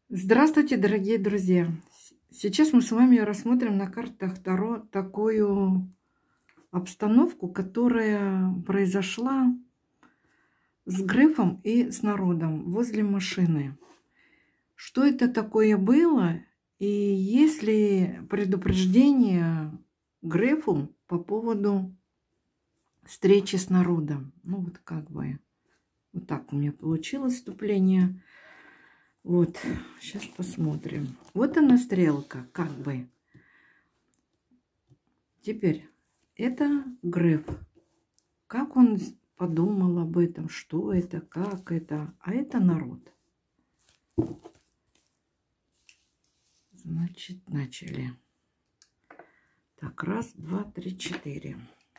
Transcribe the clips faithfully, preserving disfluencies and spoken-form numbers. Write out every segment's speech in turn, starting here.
Здравствуйте, дорогие друзья! Сейчас мы с вами рассмотрим на картах Таро такую обстановку, которая произошла с Грефом и с народом возле машины. Что это такое было? И есть ли предупреждение Грефу по поводу встречи с народом? Ну вот как бы вот так у меня получилось вступление. Вот, сейчас посмотрим. Вот она стрелка, как бы. Теперь, это Греф. Как он подумал об этом, что это, как это. А это народ. Значит, начали. Так, раз, два, три, четыре.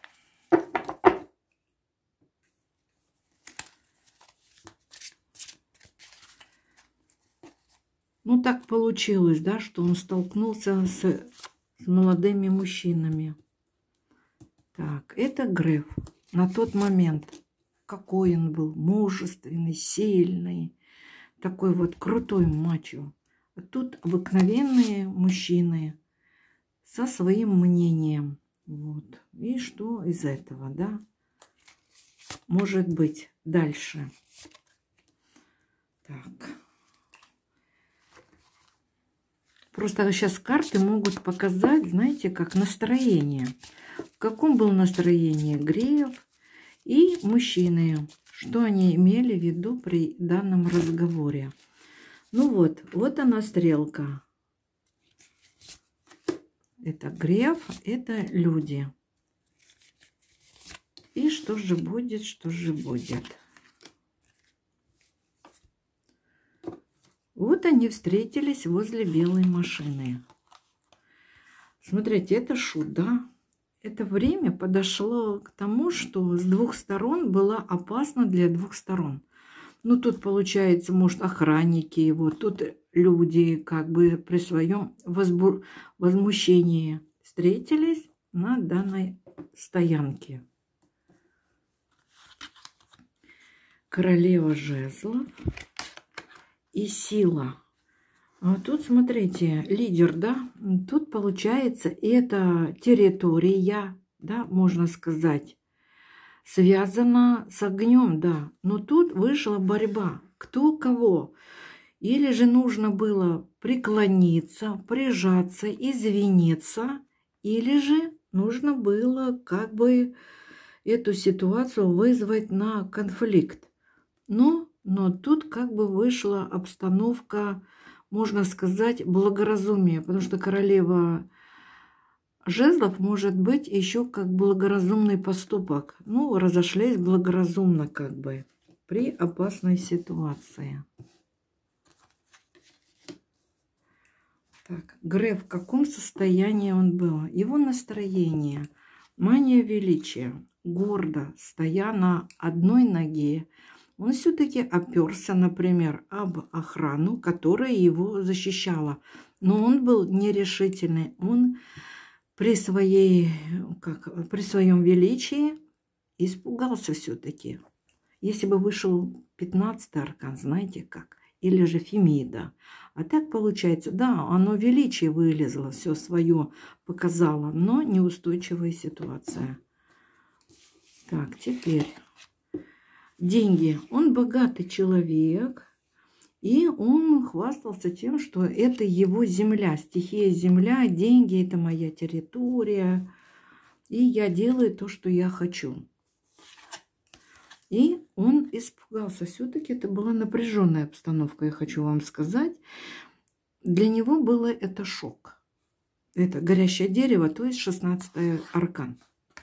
Ну, так получилось, да, что он столкнулся с, с молодыми мужчинами. Так, это Греф. На тот момент, какой он был мужественный, сильный, такой вот крутой мачо. А тут обыкновенные мужчины со своим мнением. Вот. И что из этого, да? Может быть дальше. Так. Просто сейчас карты могут показать, знаете, как настроение. В каком было настроение Греф и мужчины. Что они имели в виду при данном разговоре. Ну вот, вот она стрелка. Это Греф, это люди. И что же будет, что же будет. Вот они встретились возле белой машины. Смотрите, это шут, да? Это время подошло к тому, что с двух сторон было опасно для двух сторон. Ну, тут, получается, может, охранники его, тут люди как бы при своем возбу... возмущении встретились на данной стоянке. Королева жезлов и сила. А тут, смотрите, лидер, да, тут получается эта территория, да, можно сказать, связана с огнем, да. Но тут вышла борьба. Кто кого? Или же нужно было преклониться, прижаться, извиниться, или же нужно было как бы эту ситуацию вызвать на конфликт. Но, но тут как бы вышла обстановка, можно сказать, благоразумия, потому что королева жезлов может быть еще как благоразумный поступок. Ну, разошлись благоразумно как бы при опасной ситуации. Так, Греф, в каком состоянии он был? Его настроение, мания величия, гордо, стоя на одной ноге. Он все-таки оперся, например, об охрану, которая его защищала. Но он был нерешительный. Он при, своей, как, при своем величии испугался все-таки. Если бы вышел пятнадцатый аркан, знаете как? Или же Фемида. А так получается, да, оно величие вылезло, все свое показало, но неустойчивая ситуация. Так, теперь... Деньги. Он богатый человек, и он хвастался тем, что это его земля, стихия земля, деньги – это моя территория, и я делаю то, что я хочу. И он испугался. Все-таки это была напряженная обстановка, я хочу вам сказать. Для него было это шок. Это горящее дерево, то есть шестнадцатый аркан.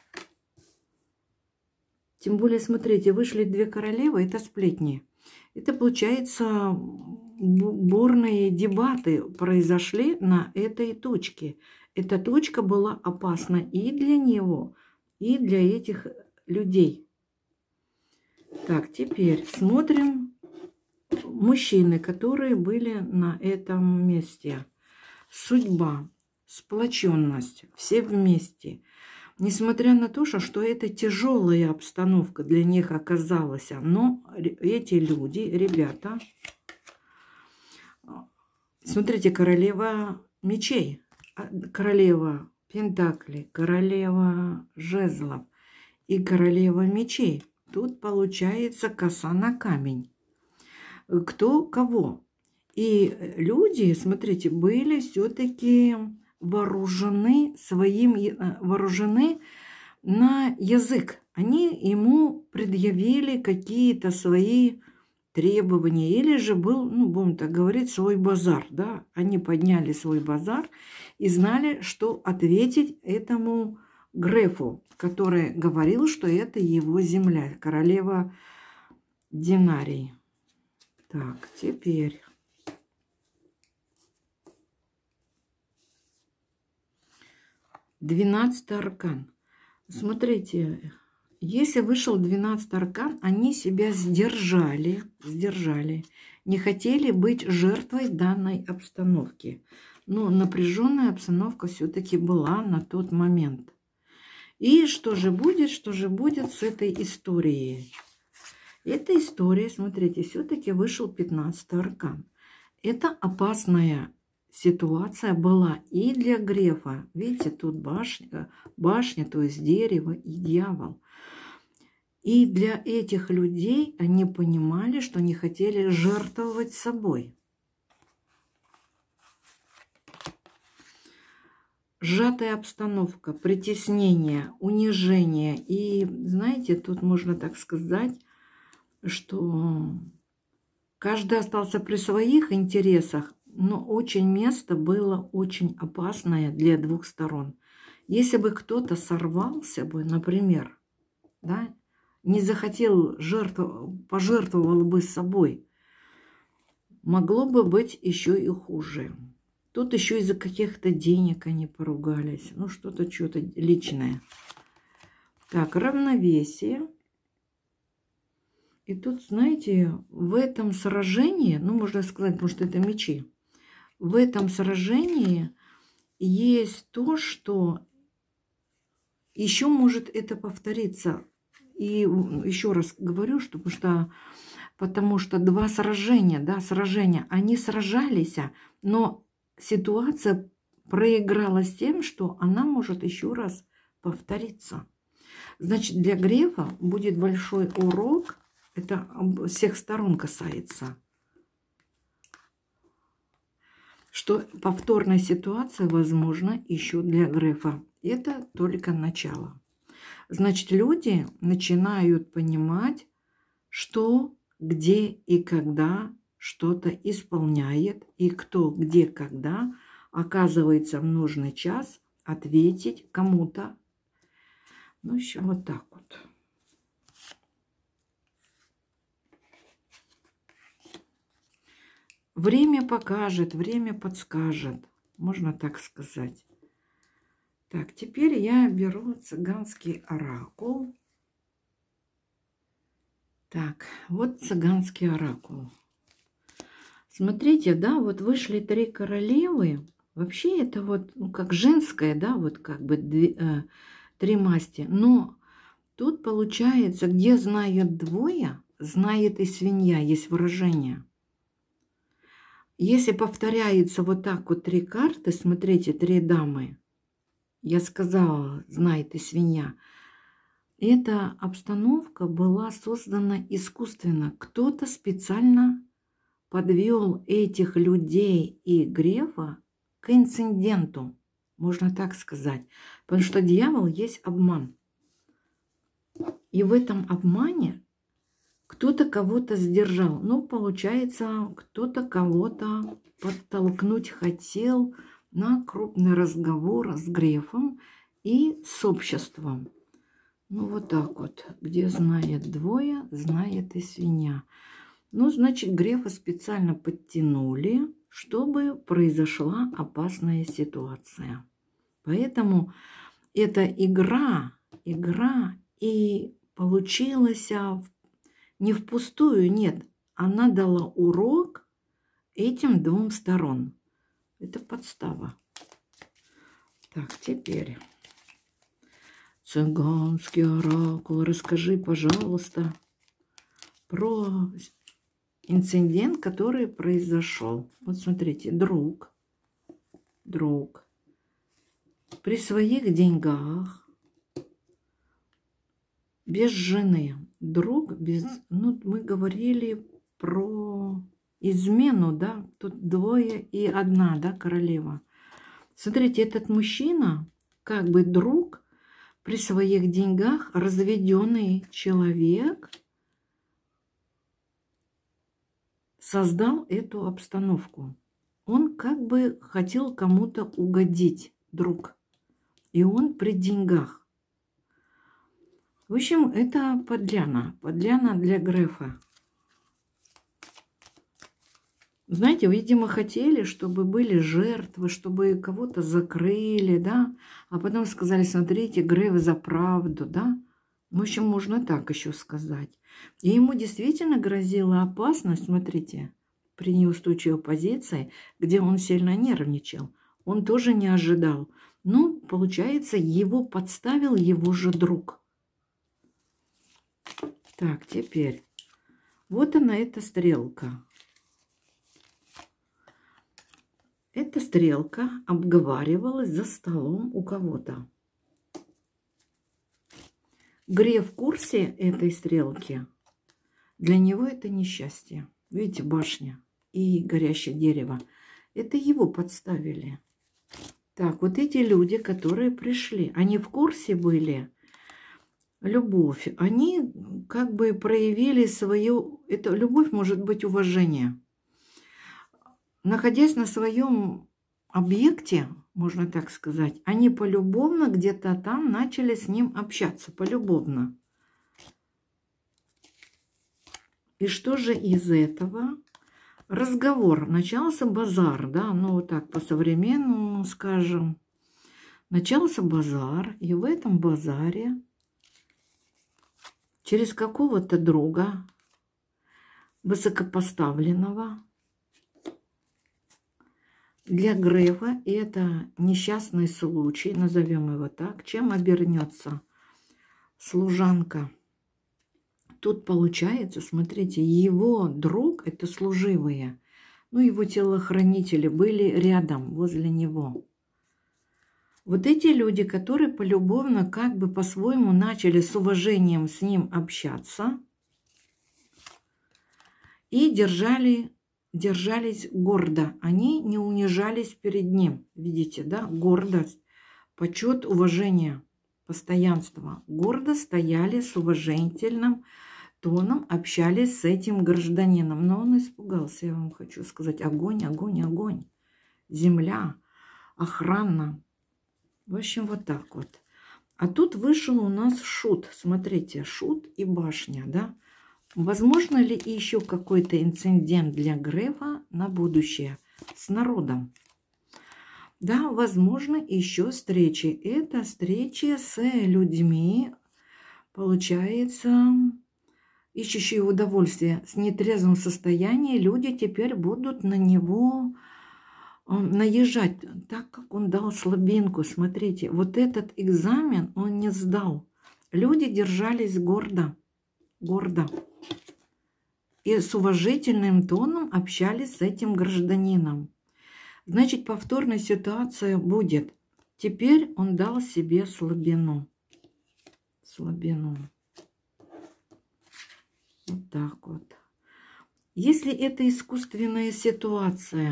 Тем более, смотрите, вышли две королевы, это сплетни. Это, получается, бурные дебаты произошли на этой точке. Эта точка была опасна и для него, и для этих людей. Так, теперь смотрим мужчины, которые были на этом месте. Судьба, сплоченность, все вместе. Несмотря на то, что это тяжелая обстановка для них оказалась, но эти люди, ребята, Смотрите, королева мечей, королева пентаклей, королева жезлов и королева мечей. Тут получается коса на камень. Кто кого. И люди, смотрите, были все-таки вооружены своим, вооружены на язык. Они ему предъявили какие-то свои требования, или же был, ну, будем так говорить, свой базар, да, они подняли свой базар и знали, что ответить этому Грефу, который говорил, что это его земля, королева Динарий. Так, теперь двенадцатый аркан. Смотрите, если вышел двенадцатый аркан, они себя сдержали, сдержали, не хотели быть жертвой данной обстановки. Но напряженная обстановка все-таки была на тот момент. И что же будет, что же будет с этой историей? Эта история, смотрите, все-таки вышел пятнадцатый аркан. Это опасная ситуация была и для Грефа. Видите, тут башня, башня, то есть дерево и дьявол. И для этих людей они понимали, что не хотели жертвовать собой. Сжатая обстановка, притеснение, унижение. И, знаете, тут можно так сказать, что каждый остался при своих интересах, но очень место было очень опасное для двух сторон. Если бы кто-то сорвался бы, например, да, не захотел жертв, пожертвовал бы собой, могло бы быть еще и хуже. Тут еще из-за каких-то денег они поругались. Ну, что-то, что-то личное. Так, равновесие. И тут, знаете, в этом сражении, ну, можно сказать, потому что это мечи, в этом сражении есть то, что еще может это повториться. И еще раз говорю, что, потому что, потому что два сражения, да, сражения, они сражались, но ситуация проигралась тем, что она может еще раз повториться. Значит, для Грефа будет большой урок. Это всех сторон касается. Что повторная ситуация возможна еще для Грефа. Это только начало. Значит, люди начинают понимать, что, где и когда что-то исполняет, и кто, где, когда оказывается в нужный час ответить кому-то. Ну, еще вот так вот. Время покажет, время подскажет, можно так сказать. Так, теперь я беру цыганский оракул. Так, вот цыганский оракул. Смотрите, да, вот вышли три королевы. Вообще это вот, ну, как женское, да, вот как бы две, э, три масти. Но тут получается, где знают двое, знает и свинья, есть выражение. Если повторяется вот так вот три карты, смотрите, три дамы, я сказала, знает и свинья, эта обстановка была создана искусственно. Кто-то специально подвел этих людей и Грефа к инциденту, можно так сказать. Потому что дьявол есть обман. И в этом обмане кто-то кого-то сдержал. Ну, получается, кто-то кого-то подтолкнуть хотел на крупный разговор с Грефом и с обществом. Ну, вот так вот. Где знает двое, знает и свинья. Ну, значит, Грефа специально подтянули, чтобы произошла опасная ситуация. Поэтому эта игра, игра и получилась не впустую, нет. Она дала урок этим двум сторон. Это подстава. Так, теперь цыганский оракул. Расскажи, пожалуйста, про инцидент, который произошел. Вот смотрите, друг, друг при своих деньгах, без жены, друг без, ну, мы говорили про измену, да, тут двое и одна, да, королева. Смотрите, этот мужчина, как бы друг, при своих деньгах, разведенный человек, создал эту обстановку. Он как бы хотел кому-то угодить, друг. И он при деньгах. В общем, это подляна. Подляна для Грефа. Знаете, видимо, хотели, чтобы были жертвы, чтобы кого-то закрыли, да. А потом сказали, смотрите, Греф за правду, да. В общем, можно так еще сказать. И ему действительно грозила опасность, смотрите, при неустойчивой позиции, где он сильно нервничал. Он тоже не ожидал. Ну, получается, его подставил его же друг. Так, теперь. Вот она, эта стрелка. Эта стрелка обговаривалась за столом у кого-то. Греф в курсе этой стрелки. Для него это несчастье. Видите, башня и горящее дерево. Это его подставили. Так, вот эти люди, которые пришли, они в курсе были? Любовь. Они как бы проявили свою... Это любовь может быть уважение. Находясь на своем объекте, можно так сказать, они полюбовно где-то там начали с ним общаться. Полюбовно. И что же из этого? Разговор. Начался базар, да, ну вот так по-современному скажем. Начался базар, и в этом базаре через какого-то друга, высокопоставленного, для Грефа это несчастный случай, назовем его так, чем обернется служанка. Тут получается, смотрите, его друг, это служивые, ну, его телохранители были рядом, возле него. Вот эти люди, которые полюбовно, как бы по-своему начали с уважением с ним общаться и держали, держались гордо. Они не унижались перед ним. Видите, да? Гордость, почет, уважение, постоянство. Гордо стояли с уважительным тоном, общались с этим гражданином. Но он испугался, я вам хочу сказать. Огонь, огонь, огонь. Земля, охрана. В общем, вот так вот. А тут вышел у нас шут. Смотрите, шут и башня, да? Возможно ли еще какой-то инцидент для Грефа на будущее с народом? Да, возможно, еще встречи. Это встречи с людьми, получается, ищущие удовольствие. С нетрезвым состоянием люди теперь будут на него наезжать, так как он дал слабинку. Смотрите, вот этот экзамен он не сдал. Люди держались гордо, гордо. И с уважительным тоном общались с этим гражданином. Значит, повторная ситуация будет. Теперь он дал себе слабину. Слабину. Вот так вот. Если это искусственная ситуация,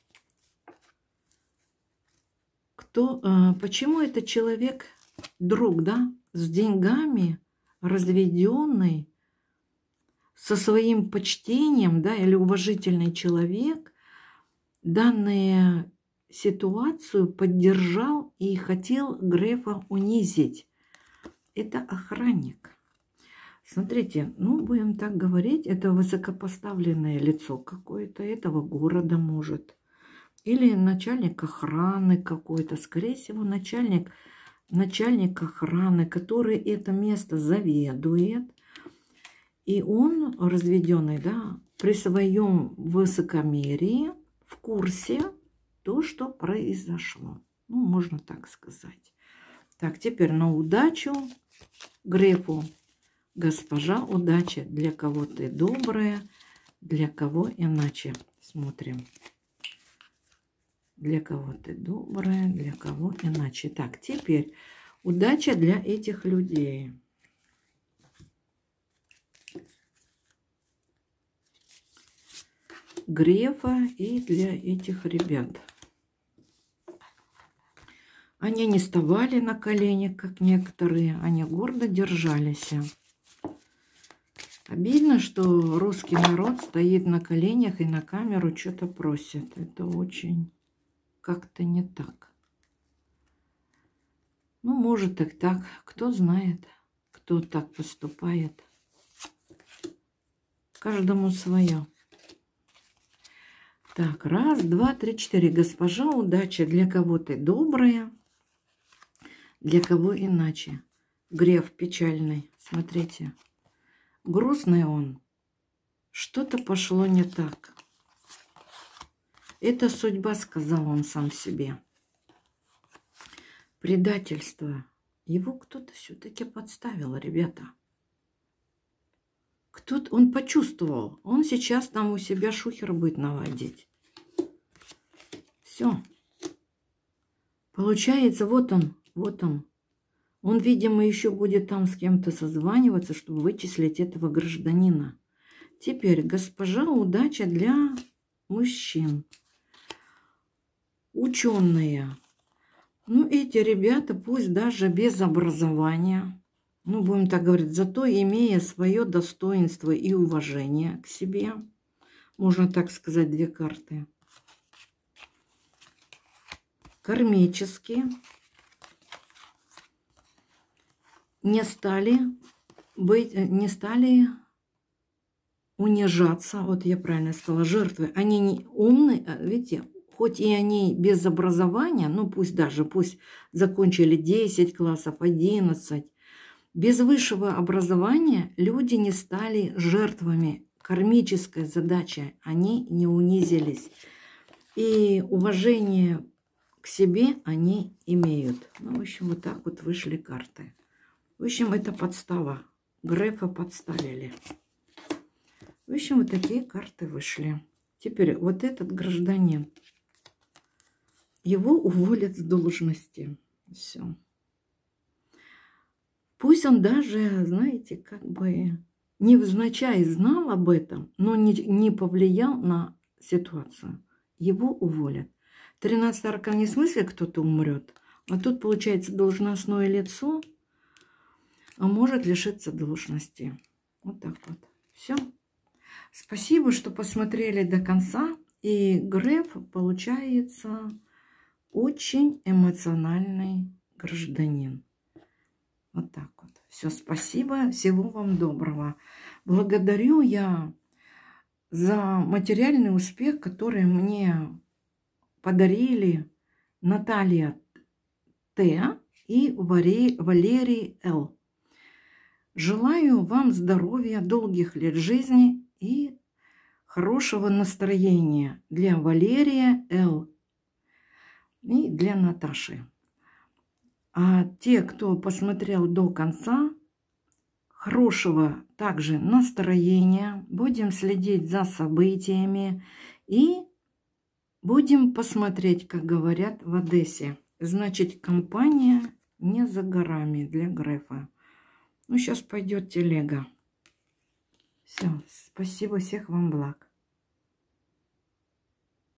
кто, почему этот человек, друг, да, с деньгами, разведенный, со своим почтением, да, или уважительный человек, данную ситуацию поддержал и хотел Грефа унизить? Это охранник. Смотрите, ну, будем так говорить, это высокопоставленное лицо какое-то этого города, может. Или начальник охраны какой-то, скорее всего, начальник, начальник охраны, который это место заведует. И он, разведенный, да, при своем высокомерии в курсе то, что произошло. Ну, можно так сказать. Так, теперь на удачу Грефу. Госпожа удача, для кого ты добрая, Для кого иначе? Смотрим. Для кого ты добрая, для кого иначе. Так, теперь удача для этих людей. Грефа и для этих ребят. Они не вставали на колени, как некоторые. Они гордо держались. Обидно, что русский народ стоит на коленях и на камеру что-то просит. Это очень как-то не так. Ну, может и так. Кто знает, кто так поступает. Каждому свое. Так, раз, два, три, четыре. Госпожа удача. Для кого ты добрая, для кого иначе. Греф печальный. Смотрите. Грустный он. Что-то пошло не так. Это судьба, сказал он сам себе. Предательство. Его кто-то все-таки подставил, ребята. Кто-то, он почувствовал. Он сейчас там у себя шухер будет наводить. Все. Получается, вот он, вот он. Он, видимо, еще будет там с кем-то созваниваться, чтобы вычислить этого гражданина. Теперь госпожа удача для мужчин. Ученые. Ну, эти ребята, пусть даже без образования, ну, будем так говорить, зато имея свое достоинство и уважение к себе, можно так сказать, две карты. Кармические. Не стали быть, не стали унижаться, вот я правильно сказала, жертвы. Они не умные, видите, хоть и они без образования, ну пусть даже, пусть закончили десять классов, одиннадцать, без высшего образования люди не стали жертвами кармической задачи, они не унизились. И уважение к себе они имеют. Ну, в общем, вот так вот вышли карты. В общем, это подстава. Грефа подставили. В общем, вот такие карты вышли. Теперь вот этот гражданин. Его уволят с должности. Все. Пусть он даже, знаете, как бы невзначай знал об этом, но не, не повлиял на ситуацию. Его уволят. тринадцатый аркан не в смысле кто-то умрет, а тут получается должностное лицо, а может лишиться должности. Вот так вот. Все. Спасибо, что посмотрели до конца. И Греф получается очень эмоциональный гражданин. Вот так вот. Все, спасибо. Всего вам доброго. Благодарю я за материальный успех, который мне подарили Наталья Т. и Валерий Л. Желаю вам здоровья, долгих лет жизни и хорошего настроения для Валерия Л. и для Наташи. А те, кто посмотрел до конца, хорошего также настроения. Будем следить за событиями и будем посмотреть, как говорят в Одессе. Значит, компания не за горами для Грефа. Ну, сейчас пойдет телега. Все, спасибо, всех вам благ.